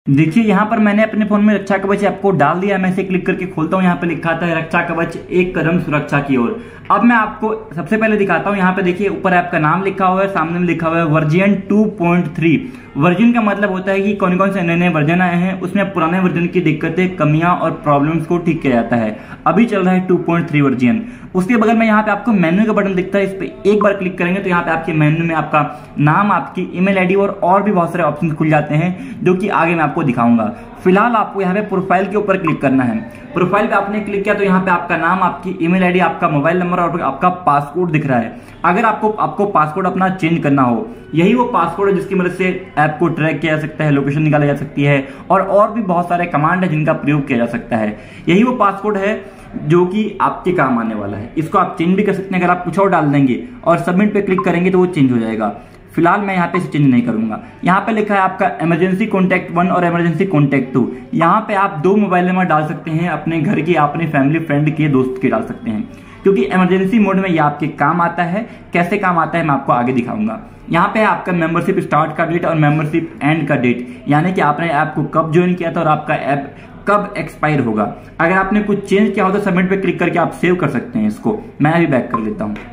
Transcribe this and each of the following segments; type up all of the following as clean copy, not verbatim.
देखिए यहाँ पर मैंने अपने फोन में रक्षा कवच ऐप को डाल दिया। मैं इसे क्लिक करके खोलता हूँ। यहाँ पे लिखा था रक्षा कवच एक कदम सुरक्षा की ओर। अब मैं आपको सबसे पहले दिखाता हूँ। यहाँ पे देखिए ऊपर ऐप का नाम लिखा हुआ है, सामने में लिखा हुआ है वर्जन 2.3। वर्जन का मतलब होता है कि कौन कौन से नए नए वर्जन आए हैं, उसमें पुराने वर्जन की दिक्कतें, कमियां और प्रॉब्लम्स को ठीक किया जाता है। अभी चल रहा है 2.3 वर्जन। उसके बगल में यहाँ पे आपको मेन्यू का बटन दिखता है, इस पर एक बार क्लिक करेंगे तो यहाँ पे आपके मेन्यू में आपका नाम, आपकी ईमेल आईडी और भी बहुत सारे ऑप्शन खुल जाते हैं, जो कि आगे मैं आपको दिखाऊंगा। फिलहाल आपको यहाँ पे प्रोफाइल के ऊपर क्लिक करना है। प्रोफाइल पे आपने क्लिक किया तो यहाँ पे आपका नाम, आपकी ईमेल आईडी, आपका मोबाइल नंबर और आपका पासवर्ड दिख रहा है। अगर आपको पासवर्ड अपना चेंज करना हो, यही वो पासवर्ड है जिसकी मदद से ऐप को ट्रैक किया जा सकता है, लोकेशन निकाला जा सकती है और भी बहुत सारे कमांड है जिनका प्रयोग किया जा सकता है। यही वो पासवर्ड है जो कि आपके काम आने वाला है। इसको आप चेंज भी कर सकते हैं। अगर आप कुछ और डाल देंगे और सबमिट पे क्लिक करेंगे तो वो चेंज हो जाएगा। फिलहाल मैं यहाँ पे इसे चेंज नहीं करूंगा। यहाँ पे लिखा है आपका इमरजेंसी कॉन्टैक्ट 1 और इमरजेंसी कॉन्टैक्ट 2। यहाँ पे आप 2 मोबाइल नंबर डाल सकते हैं, अपने घर के, अपने फैमिली फ्रेंड के, दोस्त के डाल सकते हैं, क्योंकि इमरजेंसी मोड में ये आपके काम आता है। कैसे काम आता है मैं आपको आगे दिखाऊंगा। यहाँ पे आपका मेंबरशिप स्टार्ट का डेट और मेंबरशिप एंड का डेट, यानी कि आपने ऐप को कब ज्वाइन किया था और आपका ऐप कब एक्सपायर होगा। अगर आपने कुछ चेंज किया हो तो सबमिट पे क्लिक करके आप सेव कर सकते हैं इसको। मैं अभी बैक कर लेता हूँ।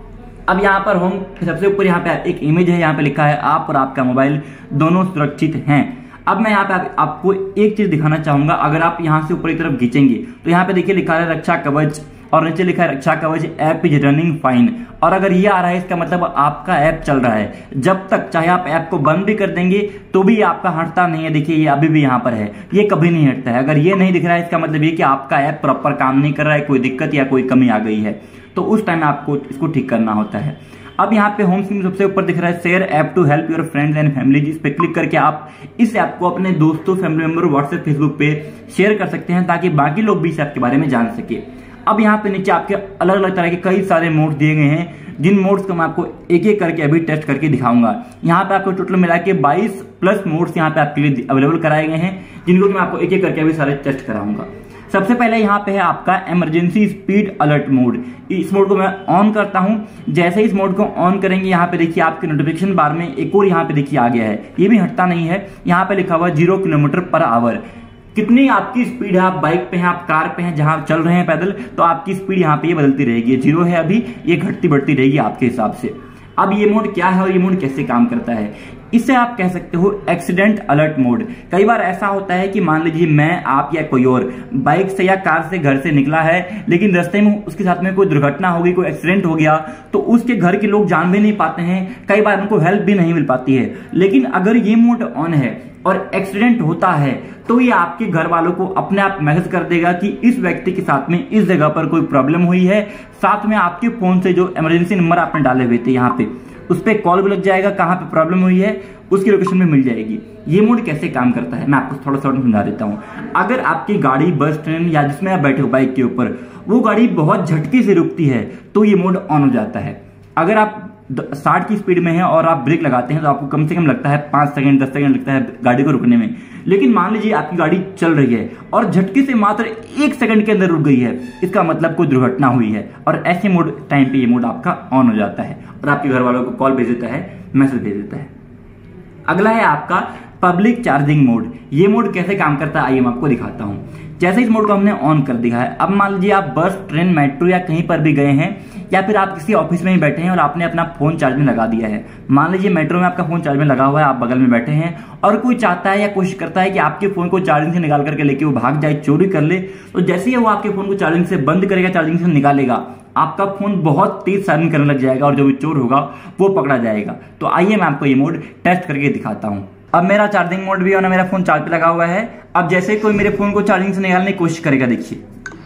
अब यहाँ पर होम सबसे ऊपर यहाँ पे एक इमेज है, यहाँ पे लिखा है आप और आपका मोबाइल दोनों सुरक्षित हैं। अब मैं यहाँ पे आपको एक चीज दिखाना चाहूंगा। अगर आप यहाँ से ऊपर की तरफ खींचेंगे तो यहाँ पे देखिए लिखा है रक्षा कवच और नीचे लिखा है रक्षा कवच ऐप इज रनिंग फाइन। और अगर ये आ रहा है इसका मतलब आपका ऐप चल रहा है। जब तक चाहे आप ऐप को बंद भी कर देंगे तो भी आपका हटता नहीं है। देखिए ये अभी भी यहाँ पर है, ये कभी नहीं हटता है। अगर ये नहीं दिख रहा है इसका मतलब ये कि आपका ऐप प्रॉपर काम नहीं कर रहा है, कोई दिक्कत या कोई कमी आ गई है, तो उस टाइम आपको इसको ठीक करना होता है। अब यहाँ पे होम स्क्रीन सबसे ऊपर दिख रहा है share app to help your friends and family. इस पे क्लिक करके आप इस ऐप को अपने दोस्तों, फैमिली मेंबर, व्हाट्सएप, फेसबुक पे शेयर कर सकते हैं ताकि बाकी लोग भी इस ऐप के बारे में जान सके। अब यहाँ पे नीचे आपके अलग अलग तरह के कई सारे मोड्स दिए गए हैं, जिन मोड्स को मैं आपको एक एक करके अभी टेस्ट करके दिखाऊंगा। यहाँ पे आपको टोटल मिला के 22+ मोड्स यहाँ पे आपके लिए अवेलेबल कराए गए हैं, जिनको मैं आपको एक एक करके अभी सारे टेस्ट कराऊंगा। सबसे पहले यहाँ पे है आपका इमरजेंसी स्पीड अलर्ट मोड। इस मोड को मैं ऑन करता हूँ। जैसे इस मोड को ऑन करेंगे यहाँ पे देखिए आपके नोटिफिकेशन बार में एक और यहाँ पे देखिए आ गया है, ये भी हटता नहीं है। यहाँ पे लिखा हुआ 0 किलोमीटर/आवर। कितनी आपकी स्पीड है, आप बाइक पे हैं, आप कार पे हैं, जहां चल रहे हैं पैदल, तो आपकी स्पीड यहाँ पे ये बदलती रहेगी। 0 है अभी, ये घटती बढ़ती रहेगी आपके हिसाब से। अब ये मोड क्या है और ये मोड कैसे काम करता है, इसे आप कह सकते हो एक्सीडेंट अलर्ट मोड। कई बार ऐसा होता है कि मान लीजिए मैं, आप या कोई और बाइक से या कार से घर से निकला है, लेकिन रास्ते में उसके साथ में कोई दुर्घटना हो गई, कोई एक्सीडेंट हो गया, तो उसके घर के लोग जान भी नहीं पाते हैं, कई बार उनको हेल्प भी नहीं मिल पाती है। लेकिन अगर ये मोड ऑन है और एक्सीडेंट होता है तो ये आपके घर वालों को अपने आप मैसेज कर देगा कि इस व्यक्ति के साथ में इस जगह पर कोई प्रॉब्लम हुई है। साथ में आपके फोन से जो इमरजेंसी नंबर आपने डाले हुए थे यहाँ पे, उस पर कॉल भी लग जाएगा, कहाँ पे प्रॉब्लम हुई है उसकी लोकेशन भी मिल जाएगी। ये मोड कैसे काम करता है मैं आपको थोड़ा सा समझा देता हूँ। अगर आपकी गाड़ी, बस, ट्रेन या जिसमें आप बैठे हो बाइक के ऊपर, वो गाड़ी बहुत झटके से रुकती है तो ये मोड ऑन हो जाता है। अगर आप 60 की स्पीड में है और आप ब्रेक लगाते हैं तो आपको कम से कम लगता है 5 सेकंड 10 सेकंड लगता है गाड़ी को रुकने में। लेकिन मान लीजिए आपकी गाड़ी चल रही है और झटके से मात्र 1 सेकंड के अंदर रुक गई है, इसका मतलब कोई दुर्घटना हुई है, और ऐसे मोड टाइम पे ये मोड आपका ऑन हो जाता है और आपके घर वालों को कॉल भेज देता है, मैसेज भेज देता है। अगला है आपका पब्लिक चार्जिंग मोड। ये मोड कैसे काम करता है आइए मैं आपको दिखाता हूँ। जैसे इस मोड को हमने ऑन कर दिया है, अब मान लीजिए आप बस, ट्रेन, मेट्रो या कहीं पर भी गए हैं, या फिर आप किसी ऑफिस में ही बैठे हैं और आपने अपना फोन चार्ज में लगा दिया है। मान लीजिए मेट्रो में आपका फोन चार्ज में लगा हुआ है, आप बगल में बैठे हैं और कोई चाहता है या कोशिश करता है कि आपके फोन को चार्जिंग से निकाल करके लेके वो भाग जाए, चोरी कर ले। तो जैसे ही वो आपके फोन को चार्जिंग से बंद करेगा, चार्जिंग से निकालेगा, आपका फोन बहुत तेज सायरन करने लग जाएगा और जो भी चोर होगा वो पकड़ा जाएगा। तो आइए मैं आपको ये मोड टेस्ट करके दिखाता हूँ। अब मेरा चार्जिंग मोड भी है और मेरा फोन चार्ज पे लगा हुआ है। अब जैसे कोई मेरे फोन को चार्जिंग से निकालने की कोशिश करेगा, देखिए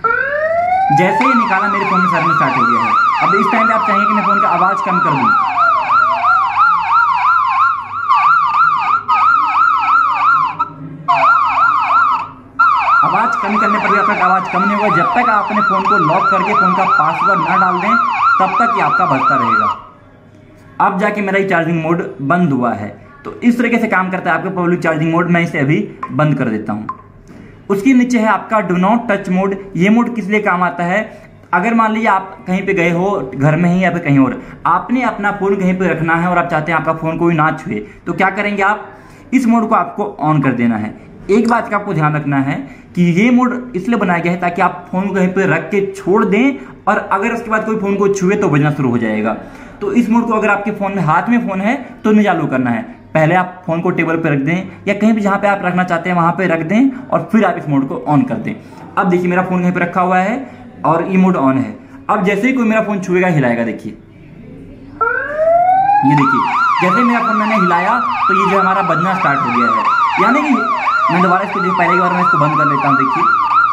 जैसे ही निकाला मेरे फोन में सायरन स्टार्ट हो गया है। अब इस टाइम पे आप चाहेंगे कि मैं फोन का आवाज कम कर दूं, आवाज कम करने पर भी आपका आवाज कम नहीं होगा। जब तक आप अपने फोन को लॉक करके फोन का पासवर्ड ना डाल दें तब तक ये आपका बजता रहेगा। अब जाके मेरा ये चार्जिंग मोड बंद हुआ है। तो इस तरीके से काम करता है आपका पब्लिक चार्जिंग मोड। मैं इसे अभी बंद कर देता हूं। उसके नीचे है आपका डू नॉट टच मोड। ये मोड किस लिए काम आता है, अगर मान लीजिए आप कहीं पे गए हो, घर में ही या फिर कहीं और, आपने अपना फोन कहीं पे रखना है और आप चाहते हैं आपका फोन कोई ना छुए, तो क्या करेंगे आप, इस मोड को आपको ऑन कर देना है। एक बात का आपको ध्यान रखना है कि ये मोड इसलिए बनाया गया है ताकि आप फोन को कहीं पे रख के छोड़ दें और अगर उसके बाद कोई फोन को छुए तो बजना शुरू हो जाएगा। तो इस मोड को अगर आपके फोन में हाथ में फोन है तो नहीं चालू करना है, पहले आप फोन को टेबल पे रख दें या कहीं भी जहां पे आप रखना चाहते हैं वहां पे रख दें और फिर आप इस मोड को ऑन कर दें। अब देखिए मेरा फोन कहीं पे रखा हुआ है और ये मोड ऑन है। अब जैसे ही कोई मेरा फोन छुएगा हिलाएगा, देखिए ये देखिए जैसे मेरा फोन मैंने हिलाया तो ये जो हमारा बजना स्टार्ट हो गया है। यानी कि मैं दोबारा इसको पहले की बार मैं इसको बंद कर लेता हूं, देखिए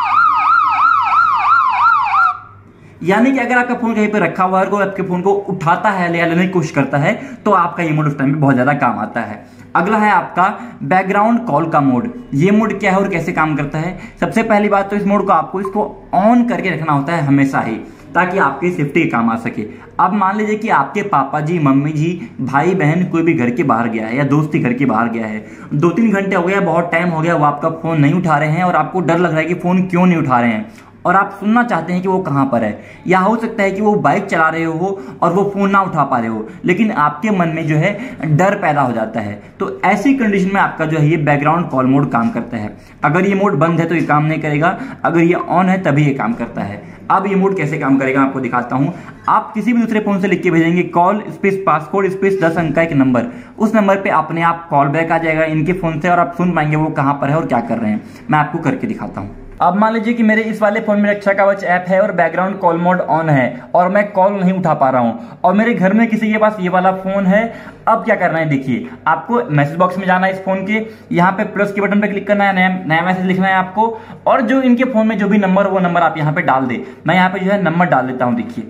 यानी कि अगर आपका फोन कहीं पे रखा हुआ है और आपके फोन को उठाता है या लेने की कोशिश करता है तो आपका ये मोड उस टाइम पे बहुत ज्यादा काम आता है। अगला है आपका बैकग्राउंड कॉल का मोड। ये मोड क्या है और कैसे काम करता है? सबसे पहली बात तो इस मोड को आपको इसको ऑन करके रखना होता है हमेशा ही, ताकि आपकी सेफ्टी के काम आ सके। अब मान लीजिए कि आपके पापा जी, मम्मी जी, भाई बहन कोई भी घर के बाहर गया है या दोस्ती घर के बाहर गया है, 2-3 घंटे हो गया, बहुत टाइम हो गया, वो आपका फोन नहीं उठा रहे हैं और आपको डर लग रहा है कि फोन क्यों नहीं उठा रहे हैं और आप सुनना चाहते हैं कि वो कहां पर है, या हो सकता है कि वो बाइक चला रहे हो और वो फोन ना उठा पा रहे हो, लेकिन आपके मन में जो है डर पैदा हो जाता है। तो ऐसी कंडीशन में आपका जो है ये बैकग्राउंड कॉल मोड काम करता है। अगर ये मोड बंद है तो ये काम नहीं करेगा, अगर ये ऑन है तभी ये काम करता है। अब ये मोड कैसे काम करेगा आपको दिखाता हूं। आप किसी भी दूसरे फोन से लिख के भेजेंगे कॉल स्पेस पासकोड स्पेस 10 अंक का एक नंबर, उस नंबर पे अपने आप कॉल बैक आ जाएगा इनके फोन से और आप सुन पाएंगे वो कहां पर है और क्या कर रहे हैं। मैं आपको करके दिखाता हूं। अब मान लीजिए कि मेरे इस वाले फोन में रक्षा कवच ऐप है और बैकग्राउंड कॉल मोड ऑन है और मैं कॉल नहीं उठा पा रहा हूं और मेरे घर में किसी के पास ये वाला फोन है। अब क्या करना है, देखिए आपको मैसेज बॉक्स में जाना है, इस फोन के यहाँ पे प्लस के बटन पे क्लिक करना है, नया मैसेज लिखना है आपको और जो इनके फोन में जो भी नंबर वो नंबर आप यहाँ पे डाल दे। मैं यहाँ पे जो है नंबर डाल देता हूं, देखिए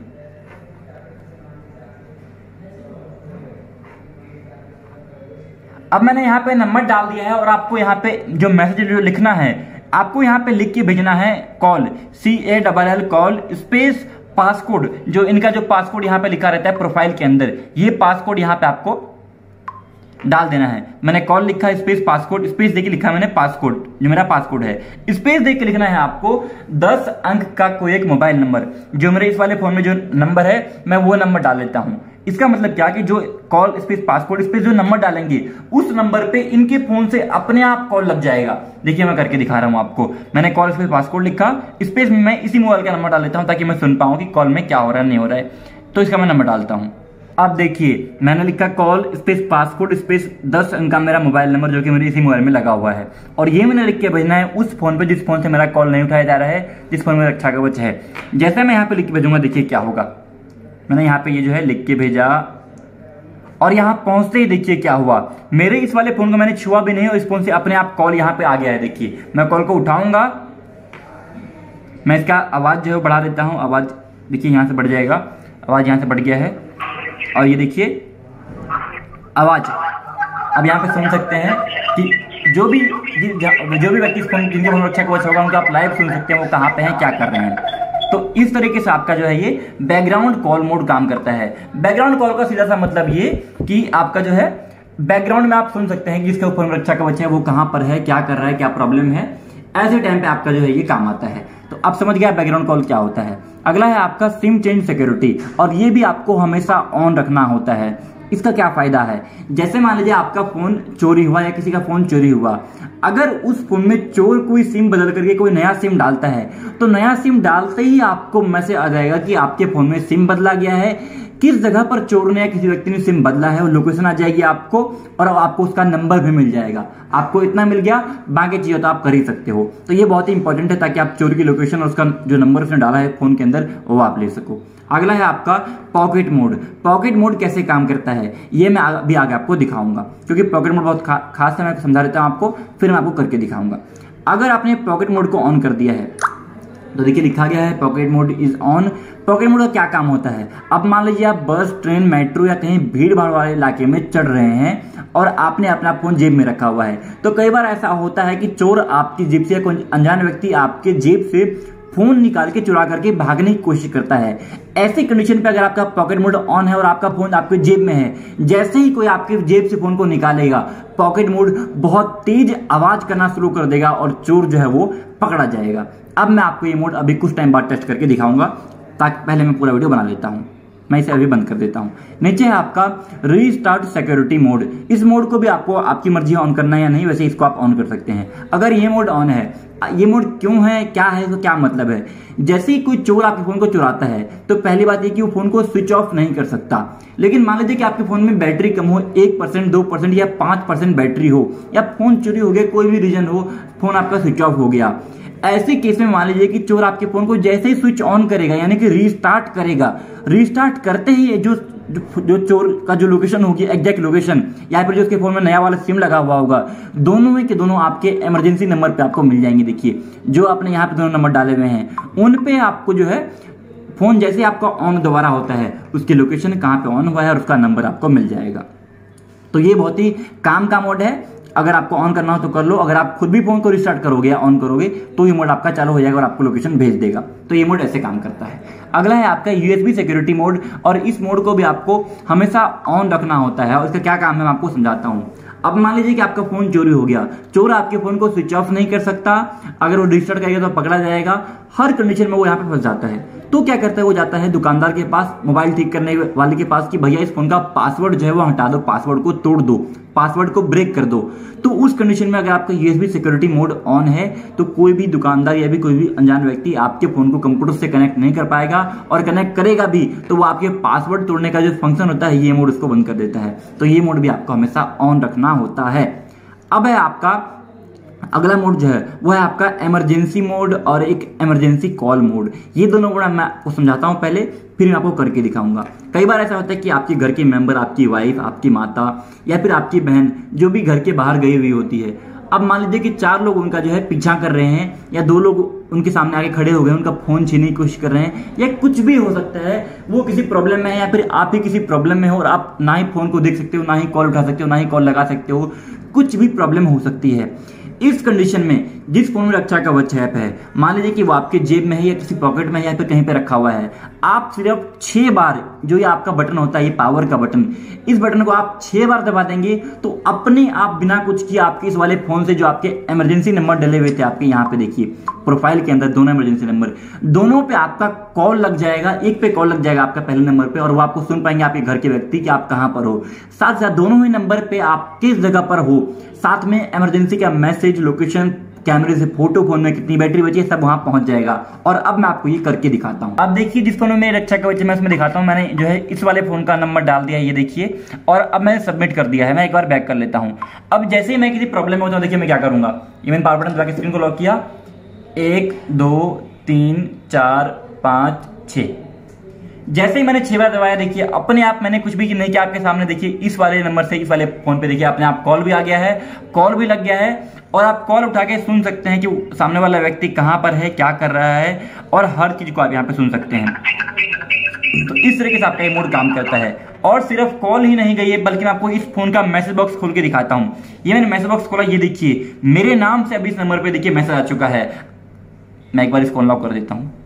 अब मैंने यहाँ पे नंबर डाल दिया है और आपको यहाँ पे जो मैसेज जो लिखना है आपको यहाँ पे लिख के भेजना है call CALL call space passcode, जो इनका जो पासकोड यहाँ पे लिखा रहता है प्रोफाइल के अंदर, ये पासकोड यहाँ पे आपको डाल देना है। मैंने कॉल लिखा है स्पेस पासकोड, स्पेस देके लिखा है मैंने पासकोड, जो मेरा पासकोड है, स्पेस देख के लिखना है आपको 10 अंक का कोई एक मोबाइल नंबर। जो मेरे इस वाले फोन में जो नंबर है मैं वो नंबर डाल देता हूं। इसका मतलब क्या कि जो कॉल स्पेस पासकोड स्पेस जो नंबर डालेंगे उस नंबर पे इनके फोन से अपने आप कॉल लग जाएगा। देखिए मैं करके दिखा रहा हूं आपको। मैंने कॉल स्पेस पासकोड लिखा, स्पेस में मैं इसी मोबाइल का नंबर डाल देता हूं ताकि मैं सुन पाऊं कि कॉल में क्या हो रहा है नहीं हो रहा है। तो इसका मैं नंबर डालता हूं। अब देखिए मैंने लिखा कॉल स्पेस पासकोड स्पेस 10 अंक का मेरा मोबाइल नंबर जो कि मेरे इसी मोबाइल में लगा हुआ है और ये मैंने लिख के भेजना है उस फोन पे जिस फोन से मेरा कॉल नहीं उठाया जा रहा है, जिस फोन में रक्षा कवच है। जैसे मैं यहाँ पे लिख के भेजूंगा देखिए क्या होगा। मैंने यहाँ पे ये जो है लिख के भेजा और यहाँ पहुंचते ही देखिए क्या हुआ, मेरे इस वाले फोन को मैंने छुआ भी नहीं और इस फोन से अपने आप कॉल यहाँ पे आ गया है। देखिए मैं कॉल को उठाऊंगा, मैं इसका आवाज जो है बढ़ा देता हूँ, आवाज देखिए यहाँ से बढ़ जाएगा, आवाज यहाँ से बढ़ गया है और ये देखिए आवाज अब यहाँ पे सुन सकते हैं कि जो भी व्यक्ति जिनके फोन रक्षा कवच होगा उनको आप लाइव सुन सकते हैं वो कहाँ पे हैं क्या कर रहे हैं। तो इस तरीके से आपका जो है ये बैकग्राउंड कॉल मोड काम करता है। बैकग्राउंड कॉल का सीधा सा मतलब ये कि आपका जो है बैकग्राउंड में आप सुन सकते हैं कि जिसके ऊपर रक्षा कवच है वो कहां पर है, क्या कर रहा है, क्या प्रॉब्लम है। ऐसे टाइम पे आपका जो है ये काम आता है। तो आप समझ गया बैकग्राउंड कॉल क्या होता है। अगला है आपका सिम चेंज सिक्योरिटी और ये भी आपको हमेशा ऑन रखना होता है। इसका क्या फायदा है, जैसे मान लीजिए आपका फोन चोरी हुआ या किसी का फोन चोरी हुआ, अगर उस फोन में चोर कोई सिम बदल करके कोई नया सिम डालता है तो नया सिम डालते ही आपको मैसेज आ जाएगा कि आपके फोन में सिम बदला गया है, किस जगह पर चोर ने या किसी व्यक्ति ने सिम बदला है वो लोकेशन आ जाएगी आपको और अब आपको उसका नंबर भी मिल जाएगा। आपको इतना मिल गया, बाकी चीजें तो आप कर ही सकते हो। तो ये बहुत ही इंपॉर्टेंट है ताकि आप चोर की लोकेशन और उसका जो नंबर उसने डाला है फोन के अंदर वो आप ले सको। अगला है आपका पॉकेट मोड। पॉकेट मोड कैसे काम करता है ये मैं अभी आगे आपको दिखाऊंगा, क्योंकि पॉकेट मोड बहुत खास है, मैं समझा देता हूं आपको, फिर मैं आपको करके दिखाऊंगा। अगर आपने पॉकेट मोड को ऑन कर दिया है तो देखिए लिखा गया है pocket mode is on. Pocket mode का क्या काम होता है, अब मान लीजिए आप बस, ट्रेन, मेट्रो या कहीं भीड़ भाड़ वाले इलाके में चढ़ रहे हैं और आपने अपना फोन जेब में रखा हुआ है, तो कई बार ऐसा होता है कि चोर आपकी जेब से, कोई अनजान व्यक्ति आपके जेब से फोन निकाल के चुरा करके भागने की कोशिश करता है। ऐसी कंडीशन पे अगर आपका पॉकेट मोड ऑन है और आपका फोन आपके जेब में है, जैसे ही कोई आपके जेब से फोन को निकालेगा पॉकेट मोड बहुत तेज आवाज करना शुरू कर देगा और चोर जो है वो पकड़ा जाएगा। अब मैं आपको ये मोड अभी कुछ टाइम बाद टेस्ट करके दिखाऊंगा, ताकि पहले मैं पूरा वीडियो बना लेता हूं। मैं इसे अभी बंद कर देता हूं। नीचे है आपका रीस्टार्ट सिक्योरिटी मोड। इस मोड को भी आपको आपकी मर्जी ऑन करना है या नहीं, वैसे इसको आप ऑन कर सकते हैं। अगर ये मोड ऑन है, ये मोड क्यों है, क्या है, तो क्या मतलब है? जैसे ही कोई चोर आपके फोन को चुराता है तो पहली बात ये कि वो फोन को स्विच ऑफ नहीं कर सकता। लेकिन मान लीजिए कि आपके फोन में बैटरी कम हो, 1%, 2% या 5% बैटरी हो, या फोन चोरी हो गया, कोई भी रीजन हो, फोन आपका स्विच ऑफ हो गया। ऐसे केस में मान लीजिए कि चोर आपके फोन को जैसे ही स्विच ऑन करेगा, यानी कि रीस्टार्ट करेगा, रीस्टार्ट करते ही जो चोर का जो लोकेशन होगी, एग्जैक्ट लोकेशन, यहाँ पर जो उसके फोन में नया वाला सिम लगा हुआ होगा, दोनों में के दोनों आपके इमरजेंसी नंबर पे आपको मिल जाएंगे। देखिए जो आपने यहाँ पे दोनों नंबर डाले हुए हैं, उन पे आपको जो है फोन जैसे आपका ऑन दोबारा होता है, उसकी लोकेशन कहाँ पे ऑन हुआ है और उसका नंबर आपको मिल जाएगा। तो ये बहुत ही काम का मोड है। अगर आपको ऑन करना हो तो कर लो। अगर आप खुद भी फोन को रिस्टार्ट करोगे या ऑन करोगे तो ये मोड आपका चालू हो जाएगा और आपको लोकेशन भेज देगा। तो ये मोड ऐसे काम करता है। अगला है आपका यूएसबी सिक्योरिटी मोड, और इस मोड को भी आपको हमेशा ऑन रखना होता है और इसका क्या काम है मैं आपको समझाता हूँ। अब मान लीजिए कि आपका फोन चोरी हो गया, चोर आपके फोन को स्विच ऑफ नहीं कर सकता, अगर वो रिस्टार्ट करेगा तो पकड़ा जाएगा, हर कंडीशन में वो यहाँ पे फंस जाता है। तो क्या करता है, वो जाता है दुकानदार के पास, मोबाइल ठीक करने वाले के पास कि भैया इस फोन का पासवर्ड जो है वो हटा दो, पासवर्ड को तोड़ दो, पासवर्ड को ब्रेक कर दो। तो उस कंडीशन में अगर आपका यूएसबी सिक्योरिटी मोड ऑन है तो कोई भी दुकानदार या भी कोई भी अनजान व्यक्ति आपके फोन को कंप्यूटर से कनेक्ट नहीं कर पाएगा, और कनेक्ट करेगा भी तो वो आपके पासवर्ड तोड़ने का जो फंक्शन होता है ये मोड उसको बंद कर देता है। तो ये मोड भी आपको हमेशा ऑन रखना होता है। अब है आपका अगला मोड जो है वो है आपका इमरजेंसी मोड और एक इमरजेंसी कॉल मोड। ये दोनों मोड मैं आपको समझाता हूं पहले, फिर मैं आपको करके दिखाऊंगा। कई बार ऐसा होता है कि आपके घर के मेंबर, आपकी वाइफ, आपकी माता या फिर आपकी बहन जो भी घर के बाहर गई हुई होती है, अब मान लीजिए कि 4 लोग उनका जो है पीछा कर रहे हैं, या 2 लोग उनके सामने आके खड़े हो गए, उनका फोन छीनने की कोशिश कर रहे हैं, या कुछ भी हो सकता है, वो किसी प्रॉब्लम में है या फिर आप ही किसी प्रॉब्लम में हो और आप ना ही फोन को देख सकते हो, ना ही कॉल उठा सकते हो, ना ही कॉल लगा सकते हो, कुछ भी प्रॉब्लम हो सकती है। इस कंडीशन में जिस फोन में रक्षा कवच ऐप है, मान लीजिए कि वो आपके जेब में है या किसी पॉकेट में है या फिर कहीं पे रखा हुआ है, आप सिर्फ 6 बार, जो ये आपका बटन होता है, ये पावर का बटन, इस बटन को आप 6 बार दबा देंगे तो अपने आप बिना कुछ किए आपके इस वाले फोन से जो आपके इमरजेंसी नंबर डले हुए थे, आपके यहाँ पे देखिए प्रोफाइल के अंदर दोनों इमरजेंसी नंबर, दोनों पे आपका कॉल लग जाएगा। एक पे कॉल लग जाएगा आपका पहले नंबर पे, और वो आपको सुन पाएंगे आपके घर के व्यक्ति कि आप कहां पर हो। साथ साथ दोनों ही नंबर पे आप किस जगह पर हो, साथ में इमरजेंसी का मैसेज, लोकेशन, कैमरे से फोटो, फोन में कितनी बैटरी बची है, सब वहां पहुंच जाएगा। और अब मैं आपको ये करके दिखाता हूं। अब देखिए जिस फोन में मेरे रक्षा कवच मैं उसमें दिखाता हूं, मैंने जो है इस वाले फोन का नंबर डाल दिया है, ये देखिए, और अब मैंने सबमिट कर दिया है। मैं एक बार बैक कर लेता हूं। अब जैसे ही मैं किसी प्रॉब्लम में होता हूं, देखिए मैं क्या करूंगा, ये मैंने पावर बटन दबा के स्क्रीन को लॉक किया, 1 2 3 4 5 6, जैसे ही मैंने 6 बार दबाया, देखिए अपने आप मैंने कुछ भी नहीं किया, आपके सामने देखिए इस वाले नंबर से, इस वाले फोन पे देखिए अपने आप कॉल भी आ गया है, कॉल भी लग गया है, और आप कॉल उठा के सुन सकते हैं कि सामने वाला व्यक्ति कहां पर है, क्या कर रहा है, और हर चीज को आप यहाँ पे सुन सकते हैं। तो इस तरीके से आपका ये मोड काम करता है। और सिर्फ कॉल ही नहीं गई है, बल्कि मैं आपको इस फोन का मैसेज बॉक्स खोल के दिखाता हूं। ये मैंने मैसेज बॉक्स खोला, ये देखिए मेरे नाम से अभी इस नंबर पे देखिए मैसेज आ चुका है। मैं एक बार इसको अनलॉक कर देता हूं।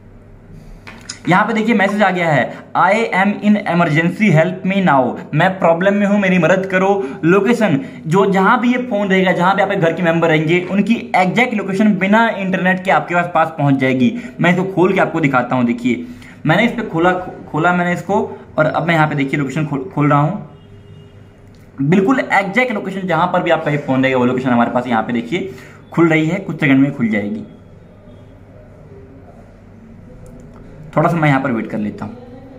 यहां पे देखिए मैसेज आ गया है, I am in emergency help me now, मैं प्रॉब्लम में हूं, मेरी मदद करो। लोकेशन, जो जहां भी ये फोन रहेगा, जहां भी आपके घर के मेंबर रहेंगे, उनकी एग्जैक्ट लोकेशन बिना इंटरनेट के आपके पास पहुंच जाएगी। मैं इसको खोल के आपको दिखाता हूं। देखिए मैंने इस पे खोला मैंने इसको, और अब मैं यहाँ पे देखिए लोकेशन खोल रहा हूं। बिल्कुल एग्जैक्ट लोकेशन जहां पर भी आपका ये फोन रहेगा वो लोकेशन हमारे पास यहाँ पे देखिए खुल रही है, कुछ सेकंड में खुल जाएगी। थोड़ा सा मैं यहां पर वेट कर लेता हूं।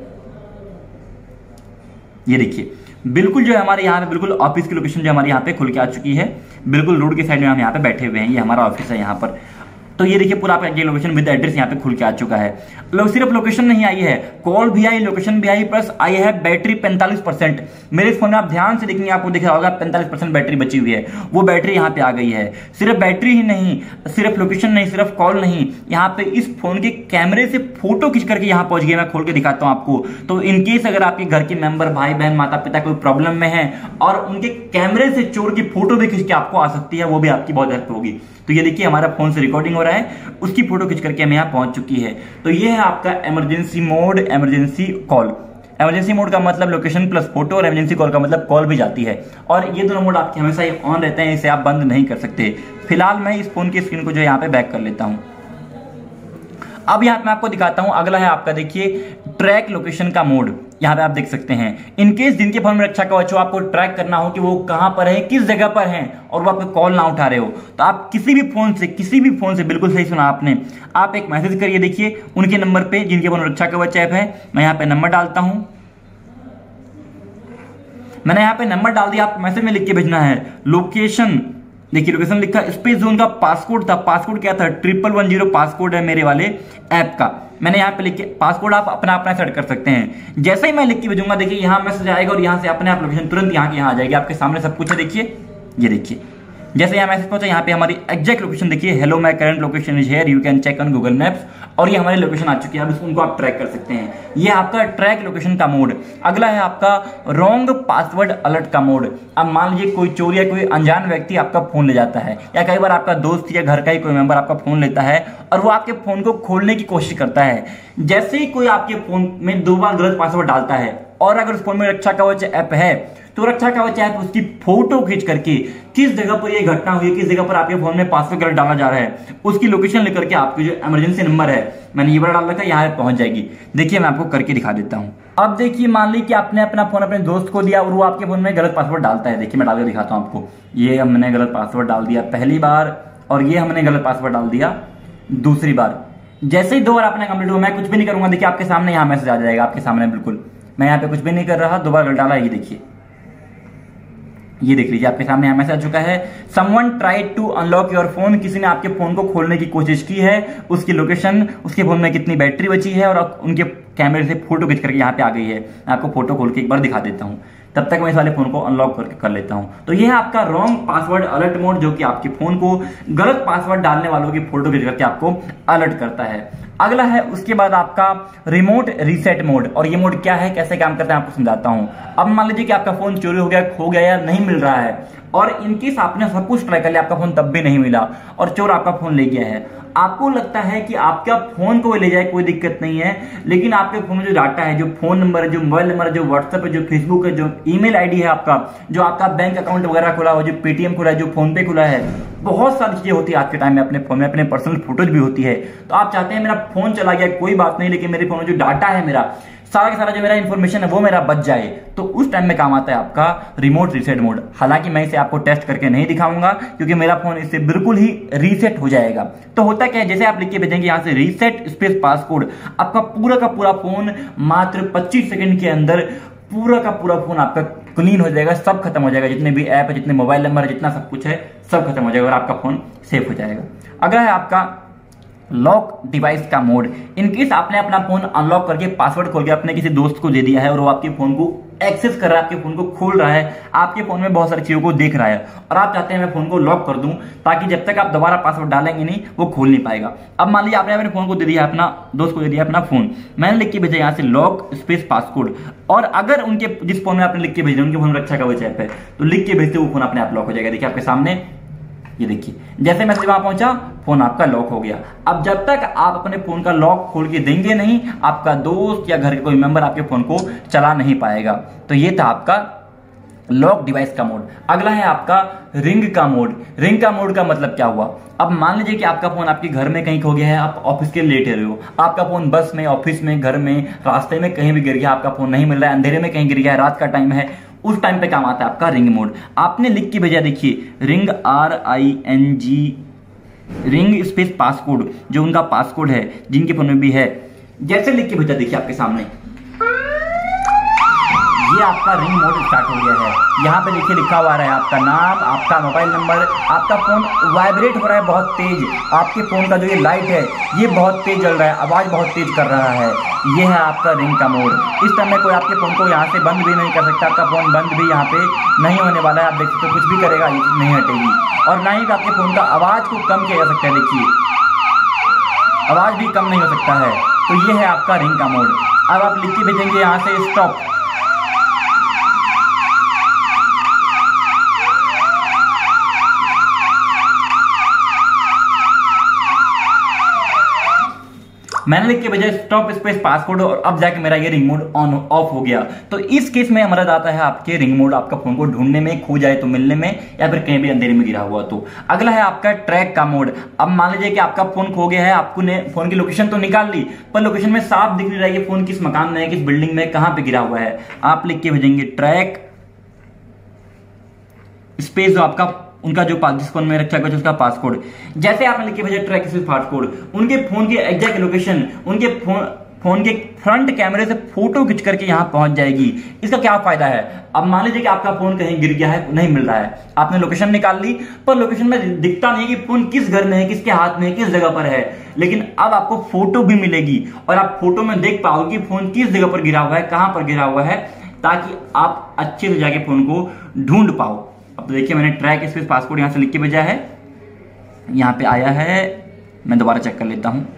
ये देखिए बिल्कुल जो है हमारे यहाँ पे बिल्कुल ऑफिस की लोकेशन जो हमारे यहाँ पे खुल के आ चुकी है, बिल्कुल रोड के साइड में हम यहाँ पे बैठे हुए हैं, ये हमारा ऑफिस है यहाँ पर। तो ये देखिए पूरा आपका ये लोकेशन विद एड्रेस यहाँ पे खुल के आ चुका है। सिर्फ लोकेशन नहीं आई है, कॉल भी आई, लोकेशन भी आई, प्लस आई है बैटरी 45%। मेरे फोन में आप ध्यान से देखेंगे, आपको दिख रहा होगा 45% बैटरी बची हुई है, वो बैटरी यहाँ पे आ गई है। सिर्फ बैटरी ही नहीं, सिर्फ लोकेशन नहीं, सिर्फ कॉल नहीं, यहाँ पे इस फोन के कैमरे से फोटो खींच करके यहाँ पहुंच गया। मैं खोल के दिखाता हूँ आपको। तो इनकेस अगर आपके घर के मेंबर, भाई बहन, माता पिता कोई प्रॉब्लम में है और उनके कैमरे से चोर की फोटो भी खींच के आपको आ सकती है, वो भी आपकी बहुत हेल्प होगी। तो ये देखिए हमारा फोन से रिकॉर्डिंग हो रहा है, उसकी फोटो खींच करके हमें यहाँ पहुंच चुकी है। तो ये है आपका emergency mode, emergency call. Emergency mode का मतलब लोकेशन प्लस फोटो, और इमरजेंसी कॉल का मतलब कॉल भी जाती है। और ये दोनों मोड आपके हमेशा ही ऑन रहते हैं, इसे आप बंद नहीं कर सकते। फिलहाल मैं इस फोन की स्क्रीन को जो यहाँ पे बैक कर लेता हूँ। अब यहाँ पे मैं आपको दिखाता हूँ, अगला है आपका देखिए ट्रैक लोकेशन का मोड। यहाँ पे आप देख सकते हैं, इनकेस जिनके फोन में रक्षा कवच हो, आपको ट्रैक करना हो कि वो कहां पर है, किस जगह पर हैं और वो आपको कॉल ना उठा रहे हो, तो आप किसी भी फोन से बिल्कुल सही सुना आपने, आप एक मैसेज करिए देखिए उनके नंबर पे जिनके फोन में रक्षा कवच ऐप है। मैं यहाँ पे नंबर डालता हूं, मैंने यहाँ पे नंबर डाल दिया, आप मैसेज में लिख के भेजना है लोकेशन। देखिए लोकेशन लिखा, स्पेस जो उनका पासकोड था, पासकोड क्या था 1110 पासकोड है मेरे वाले ऐप का। मैंने यहाँ पे लिख के, पासकोड आप अपना अपना सेट कर सकते हैं। जैसे ही मैं लिख के भेजूंगा देखिए यहाँ मैसेज आएगा और यहाँ से अपने आप लोकेशन तुरंत यहाँ की यहाँ आ जाएगी, आपके सामने सब कुछ है। देखिए ये देखिए जैसे यहाँ मैसेज पहुंचा, यहाँ पे हमारी एग्जैक्ट लोकेशन देखिए, hello my current location is here, you can check on Google maps, और ये हमारी लोकेशन आ चुकी है। अब उनको आप ट्रैक कर सकते हैं। ये आपका ट्रैक लोकेशन का मोड। अगला है आपका रॉन्ग पासवर्ड अलर्ट का मोड। अब मान लीजिए कोई चोर या कोई अनजान व्यक्ति आपका फोन ले जाता है, या कई बार आपका दोस्त या घर का ही कोई मेंबर आपका फोन लेता है और वो आपके फोन को खोलने की कोशिश करता है। जैसे ही कोई आपके फोन में 2 बार गलत पासवर्ड डालता है और अगर उस फोन में रक्षा कवच ऐप है, तो रक्षा कवच ऐप उसकी फोटो खींच करके किस जगह पर ये घटना हुई है, किस जगह पर आपके फोन में पासवर्ड गलत डाला जा रहा है, उसकी लोकेशन लेकर के आपकी जो इमरजेंसी नंबर है, मैंने ये बड़ा डाल रखा है, यहाँ पहुंच जाएगी। देखिए मैं आपको करके दिखा देता हूँ। अब देखिए मान ली कि आपने अपना फोन अपने दोस्त को दिया और वो आपके फोन में गलत पासवर्ड डालता है। देखिए मैं डाल के दिखाता हूँ आपको। ये हमने गलत पासवर्ड डाल दिया पहली बार और ये हमने गलत पासवर्ड डाल दिया दूसरी बार। जैसे ही 2 बार आपने कंप्लीट हुआ, मैं कुछ भी नहीं करूंगा, देखिए आपके सामने यहाँ मैसेज आ जाएगा आपके सामने बिल्कुल। मैं यहाँ पे कुछ भी नहीं कर रहा, 2 बार गलत डाला, ये देखिए, ये देख लीजिए आपके सामने यहाँ मैसेज आ चुका है, someone tried to unlock your phone, किसी ने आपके फोन को खोलने की कोशिश की है, उसकी लोकेशन, उसके फोन में कितनी बैटरी बची है और उनके कैमरे से फोटो खींच करके यहाँ पे आ गई है। मैं आपको फोटो खोल के एक बार दिखा देता हूँ, तब तक मैं इस वाले फोन को अनलॉक करके कर लेता हूं। तो यह है आपका रॉन्ग पासवर्ड अलर्ट मोड, जो कि आपके फोन को गलत पासवर्ड डालने वालों की फोटो खींच करके आपको अलर्ट करता है। अगला है उसके बाद आपका रिमोट रीसेट मोड, और ये मोड क्या है, कैसे काम करता है आपको समझाता हूं। अब मान लीजिए कि आपका फोन चोरी हो गया, खो गया या नहीं मिल रहा है, और इनकेस आपने सब कुछ ट्राई कर लिया, आपका फोन तब भी नहीं मिला और चोर आपका फोन ले गया है। आपको लगता है कि आपका फोन को ले जाए कोई दिक्कत नहीं है, लेकिन आपके फोन में जो डाटा है, जो फोन नंबर है, जो मोबाइल नंबर है, जो व्हाट्सएप है, जो फेसबुक है, जो ईमेल आईडी है आपका, जो आपका बैंक अकाउंट वगैरह खुला हो, जो पेटीएम खुला है, जो फोन पे खुला है, बहुत सारी चीजें होती है आज के टाइम में अपने फोन में, अपने पर्सनल फोटोज भी होती है। तो आप चाहते हैं मेरा फोन चला गया कोई बात नहीं, लेकिन मेरे फोन में जो डाटा है, मेरा सारा का सारा जो मेरा इंफॉर्मेशन है वो मेरा बच जाए, तो उस टाइम में काम आता है आपका रिमोट रीसेट मोड। हालांकि मैं इसे आपको टेस्ट करके नहीं दिखाऊंगा, क्योंकि मेरा फोन इससे बिल्कुल ही रीसेट हो जाएगा। तो होता क्या है, जैसे आप लिख के भेजेंगे यहाँ से रीसेट स्पेस पासकोड, आपका पूरा का पूरा फोन मात्र 25 सेकंड के अंदर पूरा का पूरा फोन आपका क्लीन हो जाएगा, सब खत्म हो जाएगा, जितने भी ऐप है, जितने मोबाइल नंबर है, जितना सब कुछ है, सब खत्म हो जाएगा और आपका फोन सेफ हो जाएगा। अगला है आपका लॉक डिवाइस का मोड। इनकेस आपने अपना फोन अनलॉक करके पासवर्ड खोल के अपने किसी दोस्त को दे दिया है और वो आपके फोन को एक्सेस कर रहा है, आपके फोन को खोल रहा है, आपके फोन में बहुत सारी चीजों को देख रहा है, और आप चाहते हैं मैं फोन को लॉक कर दूं ताकि जब तक आप दोबारा पासवर्ड डालेंगे नहीं वो खोल नहीं पाएगा। अब मान लीजिए आपने अपने फोन को दे दिया, अपना दोस्त को दे दिया अपना फोन, मैंने लिख के भेजा यहाँ से लॉक स्पेस पासकोड, और अगर उनके जिस फोन में आपने लिख के भेजा उनके फोन में रक्षा कवच ऐप है, तो लिख के भेजते वो फोन अपने आप लॉक हो जाएगा। देखिए आपके सामने, ये देखिए जैसे मैसेज वहां पहुंचा, फोन आपका लॉक हो गया। अब जब तक आप अपने फोन का लॉक खोल के देंगे नहीं, आपका दोस्त या घर के कोई मेंबर आपके फोन को चला नहीं पाएगा। तो ये था आपका लॉक डिवाइस का मोड। अगला है आपका रिंग का मोड। रिंग का मोड का मतलब क्या हुआ, अब मान लीजिए कि आपका फोन आपके घर में कहीं खो गया है, आप ऑफिस के लेटे रहे हो, आपका फोन बस में, ऑफिस में, घर में, रास्ते में कहीं भी गिर गया, आपका फोन नहीं मिल रहा है, अंधेरे में कहीं गिर गया है, रात का टाइम है, उस टाइम पे काम आता है आपका रिंग मोड। आपने लिख के भेजा, देखिए ring RING ring space passcode, जो उनका पासकोड है जिनके फोन में भी है, जैसे लिख के भेजा देखिए आपके सामने ये आपका रिंग मोड स्टार्ट हो गया है। यहाँ पे देखिए लिखा हुआ है आपका नाम, आपका मोबाइल नंबर, आपका फोन वाइब्रेट हो रहा है बहुत तेज, आपके फोन का जो ये लाइट है ये बहुत तेज जल रहा है, आवाज बहुत तेज कर रहा है, ये है आपका रिंग का मोड। इस टाइम में कोई आपके फोन को यहाँ से बंद भी नहीं कर सकता, आपका फोन बंद भी यहाँ पे नहीं होने वाला है। आप देख सकते हो कुछ भी करेगा ये चीज नहीं हटेगी, और ना ही आपके फोन का आवाज को कम किया जा सकता है, देखिए आवाज भी कम नहीं हो सकता है। तो ये है आपका रिंग का मोड। अब आप लिख के भेजेंगे यहाँ से स्टॉप, मैंने लिख के भेजा स्टॉप स्पेस पासवर्ड और अब जाके मेरा ये रिंग मोड ऑन ऑफ हो गया। तो इस केस में मदद आता है आपके रिंग मोड आपका फोन को ढूंढने में, खो जाए तो मिलने में, या फिर कहीं भी अंधेरे में गिरा हुआ तो। अगला है आपका ट्रैक का मोड। अब मान लीजिए कि आपका फोन खो गया है, आपको ने फोन की लोकेशन तो निकाल ली पर लोकेशन में साफ दिख नहीं रहा है फोन किस मकान में है, किस बिल्डिंग में, कहां पे गिरा हुआ है। आप लिख के भेजेंगे ट्रैक स्पेस जो आपका उनका जो जिस फोन में रखा गया उसका पासवर्ड। जैसे आपने लिख के भेजा ट्रैक स्पेस पासवर्ड, उनके फोन की एग्जैक्ट लोकेशन उनके फोन के फ्रंट कैमरे से फोटो खींच करके यहां पहुंच जाएगी। इसका क्या फायदा है? अब मान लीजिए कि आपका फोन कहीं गिर गया है, नहीं मिल रहा है, आपने लोकेशन निकाल ली पर लोकेशन में दिखता नहीं है कि फोन किस घर में है, किसके हाथ में है, किस जगह पर है। लेकिन अब आपको फोटो भी मिलेगी और आप फोटो में देख पाओगे कि फोन किस जगह पर गिरा हुआ है, कहां पर गिरा हुआ है, ताकि आप अच्छे से जाके फोन को ढूंढ पाओ। अब देखिए मैंने ट्रैक स्पेस पासवर्ड यहां से लिख के भेजा है, यहां पे आया है, मैं दोबारा चेक कर लेता हूं।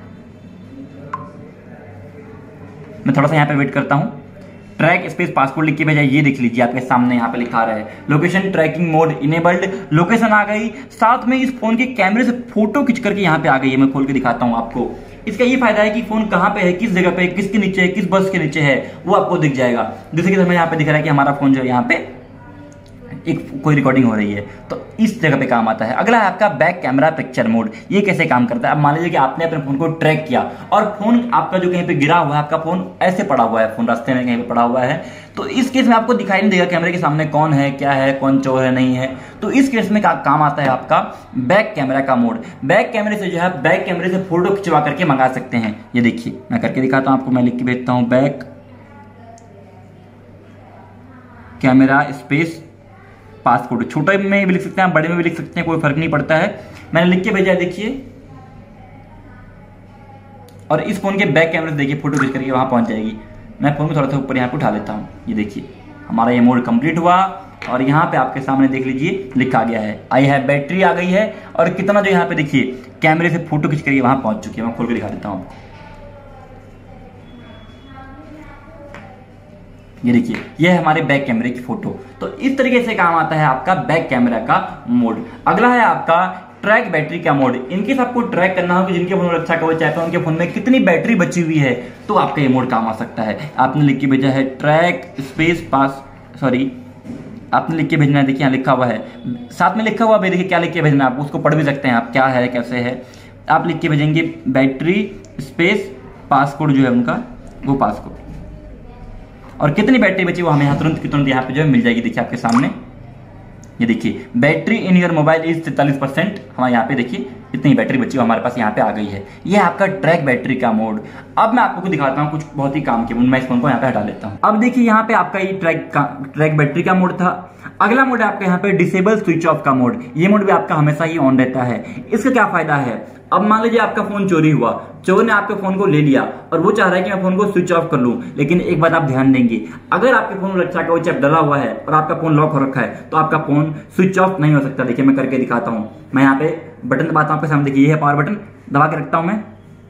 मैं थोड़ा सा यहां पे वेट करता हूं। ट्रैक स्पेस पासवर्ड लिख के भेजा, ये देख लीजिए आपके सामने यहां पे लिखा रहा है location tracking mode enabled, location आ गई, साथ में इस फोन के कैमरे से फोटो खींच करके यहां पे आ गई है। मैं खोल के दिखाता हूं आपको। इसका ये फायदा है कि फोन कहां पे है, किस जगह पे है, किसके नीचे है, किस बस के नीचे है, वो आपको दिख जाएगा। जैसे कि हमें यहां पे दिख रहा है कि हमारा फोन जो है यहाँ पे एक कोई रिकॉर्डिंग हो रही है, तो इस जगह पे काम आता है। अगला है आपका बैक कैमरा पिक्चर मोड। ये कैसे काम करता है? अब मान लीजिए कि आपने अपने फोन को ट्रैक किया और फोन आपका जो कहीं पे गिरा हुआ है, आपका फोन ऐसे पड़ा हुआ है, फोन रास्ते में कहीं पे पड़ा हुआ है, तो इस केस में आपको दिखाई नहीं देगा कैमरे के सामने कौन है, क्या है, कौन चोर है, नहीं है। तो इस केस में काम आता है आपका बैक कैमरा का मोड। बैक कैमरे से जो है बैक कैमरे से फोटो खिंचवा करके मंगा सकते हैं। ये देखिए मैं करके दिखाता हूं आपको, मैं लिख के भेजता हूं बैक कैमरा स्पेस पासवर्ड। छोटे में भी लिख सकते हैं, बड़े में भी लिख सकते हैं, कोई फर्क नहीं पड़ता है। मैंने लिख के भेजा, देखिए, और इस फोन के बैक कैमरे से देखिए फोटो खींच करके वहां पहुंच जाएगी। मैं फोन को थोड़ा सा ऊपर यहाँ पे उठा लेता हूँ। ये देखिए हमारा ये मोड कंप्लीट हुआ और यहाँ पे आपके सामने देख लीजिए लिखा गया है आई है, बैटरी आ गई है और कितना जो यहाँ पे देखिए कैमरे से फोटो खींच करके वहां पहुंच चुकी है। मैं खोल के दिखा देता हूँ। ये देखिए ये है हमारे बैक कैमरे की फोटो। तो इस तरीके से काम आता है आपका बैक कैमरा का मोड। अगला है आपका ट्रैक बैटरी का मोड। इनकेस आपको ट्रैक करना हो कि जिनके फोन में रक्षा कवच है तो उनके फोन में कितनी बैटरी बची हुई है, तो आपका ये मोड काम आ सकता है। आपने लिख के भेजा है ट्रैक स्पेस आपने लिख के भेजना है। देखिए यहाँ लिखा हुआ है, साथ में लिखा हुआ है, देखिए क्या लिख के भेजना है, आप उसको पढ़ भी सकते हैं आप, क्या है कैसे है। आप लिख के भेजेंगे बैटरी स्पेस पासकोड जो है उनका, वो पासकोड और कितनी बैटरी बची वो हमें यहाँ तुरंत यहाँ पे जो है मिल जाएगी। देखिए आपके सामने ये देखिए battery in your mobile is 43%। हमारे यहाँ पे देखिए इतनी बैटरी बची हमारे पास यहाँ पे आ गई है। ये आपका ट्रैक बैटरी का मोड। अब मैं आपको दिखाता हूँ कुछ बहुत ही काम के। मैं इस फोन को यहाँ पे हटा लेता हूँ। अब देखिए यहाँ पे आपका ये ट्रैक बैटरी का मोड था। अगला मोड है आपका यहाँ पे डिसेबल स्विच ऑफ का मोड। ये मोड भी आपका हमेशा ही ऑन रहता है। इसका क्या फायदा है? अब मान लीजिए आपका फोन चोरी हुआ, चोर ने आपके फोन को ले लिया और वो चाह रहा है कि मैं फोन को स्विच ऑफ कर लूं। लेकिन एक बात आप ध्यान देंगे, अगर आपके फोन में रक्षा कवच चिप डला हुआ है और आपका फोन लॉक हो रखा है तो आपका फोन स्विच ऑफ नहीं हो सकता। देखिए मैं करके दिखाता हूं। मैं यहाँ पे बटन दबाता हूं आपके सामने, देखिए ये है पावर बटन, दबा के रखता हूं मैं।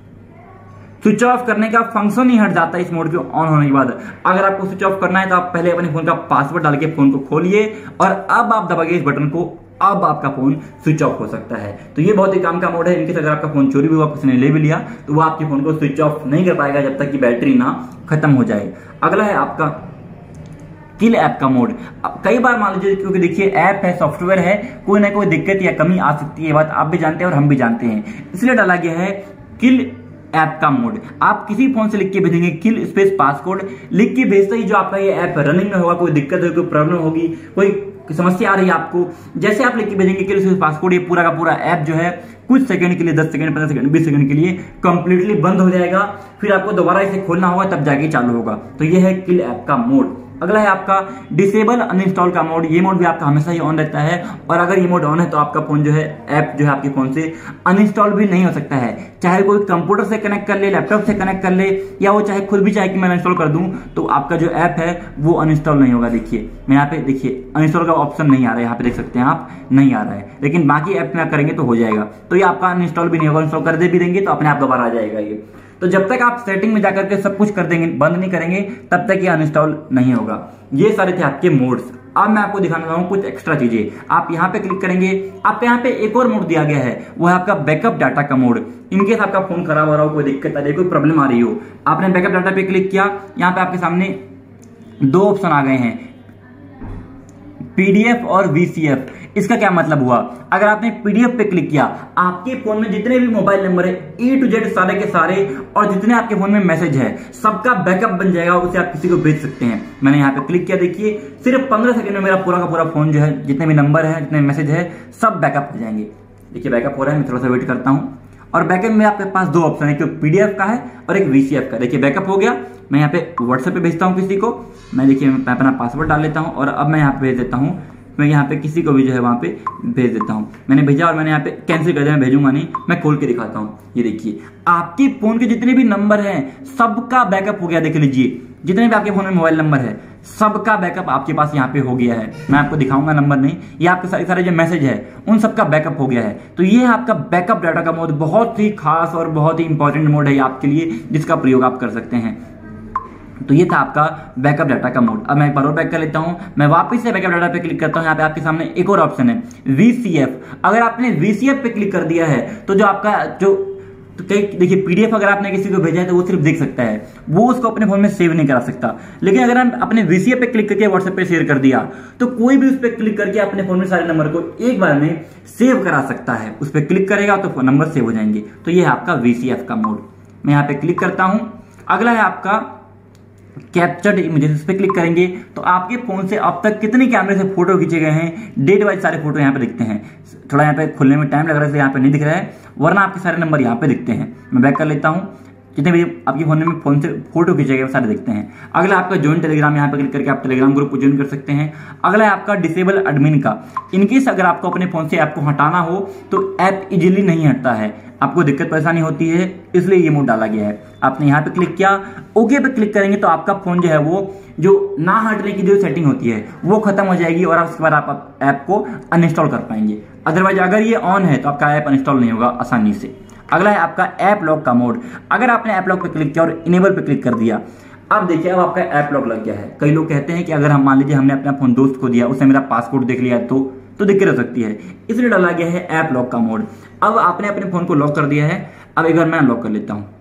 स्विच ऑफ करने का फंक्शन ही हट जाता है इस मोड के ऑन होने के बाद। अगर आपको स्विच ऑफ करना है तो आप पहले अपने फोन का पासवर्ड डाल के फोन को खोलिए और अब आप दबाइए इस बटन को, अब आपका फोन स्विच ऑफ हो सकता है। तो ये बहुत ही काम का मोड है। इनकेस अगर आपका फोन चोरी भी हुआ, किसी ने ले भी लिया, तो वो आपके फोन को स्विच ऑफ नहीं कर पाएगा जब तक कि बैटरी ना खत्म हो जाए। अगला है आपका किल ऐप का मोड। कई बार मान लीजिए, क्योंकि देखिए ऐप है, सॉफ्टवेयर है, कोई ना कोई दिक्कत या कमी आ सकती है, बात आप भी जानते हैं और हम भी जानते हैं, इसलिए डाला गया है किल ऐप का मोड। आप किसी फोन से लिख के भेजेंगे किल स्पेस पासकोड, लिख के भेजते ही जो आपका ये ऐप रनिंग में होगा, कोई दिक्कत होगी, कोई प्रॉब्लम होगी, कोई समस्या आ रही है आपको, जैसे आप लिख के भेजेंगे किल स्पेस पासकोड, ये पूरा का पूरा ऐप जो है कुछ सेकंड के लिए, 10 सेकंड, 15 सेकंड, 20 सेकंड के लिए कंप्लीटली बंद हो जाएगा। फिर आपको दोबारा इसे खोलना होगा तब जाके चालू होगा। तो ये है किल ऐप का मोड। अगला है आपका डिसेबल अनइंस्टॉल का मोड। ये मोड भी आपका हमेशा ही ऑन रहता है और अगर ये मोड ऑन है तो आपका फोन जो है, ऐप जो है आपके फोन से अनइंस्टॉल भी नहीं हो सकता है। चाहे कोई कंप्यूटर से कनेक्ट कर ले, लैपटॉप से कनेक्ट कर ले, या वो चाहे खुद भी चाहे कि मैं अनइंस्टॉल कर दूं, तो आपका जो ऐप है वो अनइंस्टॉल नहीं होगा। देखिए मैं यहाँ पे देखिए अनइंस्टॉल का ऑप्शन नहीं आ रहा है, यहाँ पे देख सकते हैं आप, नहीं आ रहा है, लेकिन बाकी ऐप में आप करेंगे तो हो जाएगा। तो ये आपका अनइंस्टॉल भी नहीं होगा, इंस्टॉल कर दे भी देंगे तो अपने आप दोबारा आ जाएगा ये। तो जब तक आप सेटिंग में जाकर के सब कुछ कर देंगे, बंद नहीं करेंगे, तब तक ये अनइंस्टॉल नहीं होगा। ये सारे थे आपके मोड्स। अब मैं आपको दिखाना चाहूँ कुछ एक्स्ट्रा चीजें। आप यहाँ पे क्लिक करेंगे, आपको यहाँ पे एक और मोड दिया गया है, वो है आपका बैकअप डाटा का मोड। इनकेस आपका फोन खराब हो रहा हो, कोई दिक्कत आ रही है, कोई प्रॉब्लम आ रही हो, आपने बैकअप डाटा पे क्लिक किया, यहाँ पे आपके सामने दो ऑप्शन आ गए हैं, पीडीएफ और वीसीएफ। इसका क्या मतलब हुआ, अगर आपने पीडीएफ पे क्लिक किया, आपके फोन में जितने भी मोबाइल नंबर है ए टू जेड सारे के सारे, और जितने आपके फोन में मैसेज है, सबका बैकअप बन जाएगा, उसे आप किसी को भेज सकते हैं। मैंने यहाँ पे क्लिक किया, देखिए सिर्फ 15 सेकंड में मेरा पूरा का पूरा फोन जो है, जितने भी नंबर है, जितने मैसेज है, सब बैकअप हो जाएंगे। देखिए बैकअप हो रहा है, मैं थोड़ा सा वेट करता हूँ। और बैकअप में आपके पास दो ऑप्शन है, एक पीडीएफ का है और एक वीसीएफ का। देखिए बैकअप हो गया, मैं यहाँ पे व्हाट्सएप पे भेजता हूँ किसी को, मैं देखिए मैं अपना पासवर्ड डाल लेता हूँ और अब मैं यहाँ पे भेज देता हूँ, मैं यहाँ पे किसी को भी जो है वहां पे भेज देता हूँ। मैंने भेजा और मैंने यहाँ पे कैंसिल कर दिया, मैं भेजूंगा नहीं, मैं खोल के दिखाता हूँ। ये देखिए आपके फोन के जितने भी नंबर हैं सबका बैकअप हो गया। देख लीजिए जितने भी आपके फोन में मोबाइल नंबर है सबका बैकअप आपके पास यहाँ पे हो गया है। मैं आपको दिखाऊंगा नंबर नहीं, ये आपके सारे सारे जो मैसेज है उन सबका बैकअप हो गया है। तो ये है आपका बैकअप डाटा का मोड, बहुत ही खास और बहुत ही इंपॉर्टेंट मोड है आपके लिए, जिसका प्रयोग आप कर सकते हैं। तो ये था आपका बैकअप डाटा का मोड। अब मैं एक बार और बैक कर लेता हूं, मैं वापस से बैकअप डाटा पे क्लिक करता हूं। यहाँ पे आपके सामने एक और ऑप्शन है वीसीएफ। अगर आपने वीसीएफ पे क्लिक कर दिया है तो जो आपका जो तो देखिए पीडीएफ अगर आपने किसी को भेजा है तो वो सिर्फ देख सकता है, वो उसको अपने फोन में सेव नहीं करा सकता। लेकिन अगर हम अपने वीसीएफ पे क्लिक करके व्हाट्सएप पे शेयर कर दिया तो कोई भी उस पर क्लिक करके अपने फोन में सारे नंबर को एक बार में सेव करा सकता है। उस पर क्लिक करेगा तो नंबर सेव हो जाएंगे। तो ये है आपका वीसीएफ का मोड। मैं यहाँ पे क्लिक करता हूं। अगला है आपका कैप्चर्ड इमेजेस। इस पे क्लिक करेंगे तो आपके फोन से अब तक कितने कैमरे से फोटो खींचे गए हैं, डेट वाइज सारे फोटो यहाँ पे दिखते हैं। थोड़ा यहाँ पे खुलने में टाइम लग रहा है, यहाँ पे नहीं दिख रहा है, वरना आपके सारे नंबर यहाँ पे दिखते हैं। मैं बैक कर लेता हूँ। जितने भी आपके फोन से फोटो खींचे गए सारे दिखते हैं। अगला आपका ज्वाइन टेलीग्राम, यहाँ पे क्लिक करके आप टेलीग्राम ग्रुप को ज्वाइन कर सकते हैं। अगला है आपका डिसेबल एडमिन का। इनकेस अगर आपको अपने फोन से ऐप को हटाना हो तो ऐप इजीली नहीं हटता है, आपको दिक्कत परेशानी होती है, इसलिए ये मोड डाला गया है। आपने यहाँ पे क्लिक किया, ओके पे क्लिक करेंगे तो आपका फोन जो है वो जो ना हटने की जो सेटिंग होती है वो खत्म हो जाएगी और उसके बाद आप ऐप को अनइंस्टॉल कर पाएंगे। अदरवाइज अगर ये ऑन है तो आपका ऐप अनइंस्टॉल नहीं होगा आसानी से। अगला है आपका ऐप लॉक का मोड। अगर आपने ऐप लॉक पे क्लिक किया और इनेबल पे क्लिक कर दिया, अब देखिए अब आपका ऐप लॉक लग गया है। कई लोग कहते हैं कि अगर हम मान लीजिए हमने अपना फोन दोस्त को दिया, उसने मेरा पासवर्ड देख लिया तो दिक्कत हो सकती है, इसलिए डाला गया है ऐप लॉक का मोड। अब आपने अपने फोन को लॉक कर दिया है, अब एक बार मैं अनलॉक कर लेता हूं।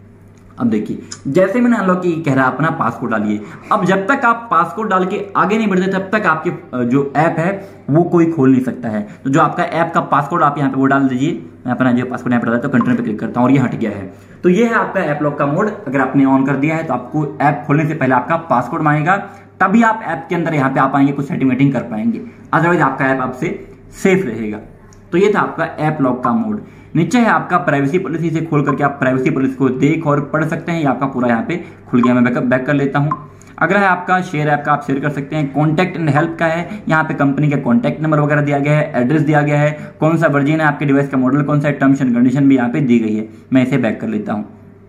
अब देखिए जैसे मैंने अनलॉक की कह रहा है अपना पासवर्ड डालिए। अब जब तक आप पासवर्ड डाल के आगे नहीं बढ़ते तब तक आपके जो ऐप है वो कोई खोल नहीं सकता है। तो जो आपका ऐप का पासवर्ड आप यहाँ पे वो डाल दीजिए। मैं अपना जो पासवर्ड यहाँ पे डालता हूँ, कंटिन्यू पे क्लिक करता हूँ और ये हट गया है। तो ये है आपका ऐप लॉक का मोड। अगर आपने ऑन कर दिया है तो आपको ऐप खोलने से पहले आपका पासवर्ड मांगेगा, तभी आप ऐप के अंदर यहाँ पे आ पाएंगे, कुछ सेटिंग वेटिंग कर पाएंगे, अदरवाइज आपका ऐप आपसे सेफ रहेगा। तो ये था आपका ऐप लॉक का मोड। नीचे है आपका प्राइवेसी पॉलिसी, से खोल करके आप प्राइवेसी पॉलिसी को देख और पढ़ सकते हैं। ये आपका पूरा यहाँ पे खुल गया। मैं बैक कर लेता हूँ। अगला है आपका शेयर ऐप का, आप शेयर कर सकते हैं। कॉन्टैक्ट एंड हेल्प का है, यहाँ पे कंपनी का कॉन्टैक्ट नंबर वगैरह दिया गया है, एड्रेस दिया गया है, कौन सा वर्जन है आपके डिवाइस का, मॉडल कौन सा है, टर्म्स एंड कंडीशन भी यहाँ पे दी गई है। मैं इसे बैक कर लेता हूँ,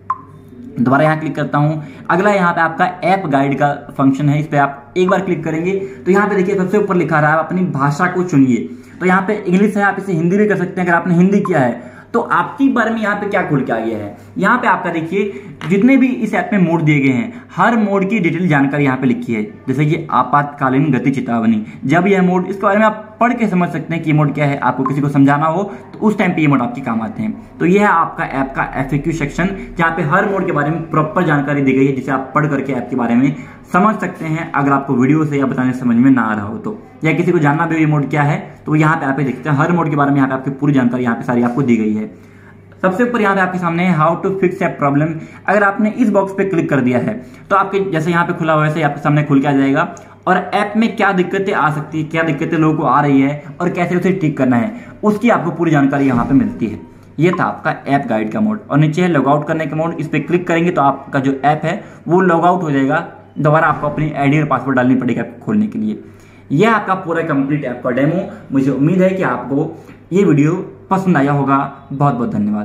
दोबारा यहाँ क्लिक करता हूँ। अगला यहाँ पे आपका ऐप गाइड का फंक्शन है, इस पे आप एक बार क्लिक करेंगे तो यहाँ पे देखिए सबसे ऊपर लिखा रहा है अपनी भाषा को चुनिए। तो यहाँ पे इंग्लिश है, आप इसे हिंदी भी कर सकते हैं। अगर आपने हिंदी किया है तो आपकी बारे में यहाँ पे क्या खुल के आ गया है, यहाँ पे आपका देखिए जितने भी इस ऐप में मोड दिए गए हैं हर मोड की डिटेल जानकारी यहाँ पे लिखी है। जैसे कि आपातकालीन गति चेतावनी, जब यह मोड, इसके बारे में आप पढ़ के समझ सकते हैं कि मोड क्या है। आपको किसी को समझाना हो तो उस टाइम पे ये मोड आपके काम आते हैं। तो यह है आपका ऐप का FAQ सेक्शन, जहाँ पे हर मोड के बारे में प्रॉपर जानकारी दी गई है, जिसे आप पढ़ करके ऐप के बारे में समझ सकते हैं। अगर आपको वीडियो से या बताने समझ में ना आ रहा हो तो, या किसी को जानना भी ये मोड क्या है तो यहाँ पे आप देखते हैं हर मोड के बारे में यहाँ पे आपकी पूरी जानकारी यहाँ पे सारी आपको दी गई है। सबसे ऊपर यहाँ पे आपके सामने है how to fix app problem. अगर आपने इस बॉक्स पे क्लिक कर दिया है तो आपके जैसे यहाँ पे खुला हुआ है वैसे आपके सामने खुल के आ जाएगा और ऐप में क्या दिक्कतें आ सकती है, क्या दिक्कतें लोगों को आ रही है और कैसे उसे ठीक करना है, उसकी आपको पूरी जानकारी यहाँ पे मिलती है। ये था आपका ऐप गाइड का मोड। और नीचे है लॉग आउट करने का मोड, इस पे क्लिक करेंगे तो आपका जो ऐप है वो लॉग आउट हो जाएगा। दोबारा आपको अपनी आईडी और पासवर्ड डालनी पड़ेगा खोलने के लिए। यह आपका पूरा कंप्लीट ऐप का डेमो। मुझे उम्मीद है कि आपको ये वीडियो पसंद आया होगा। बहुत बहुत धन्यवाद।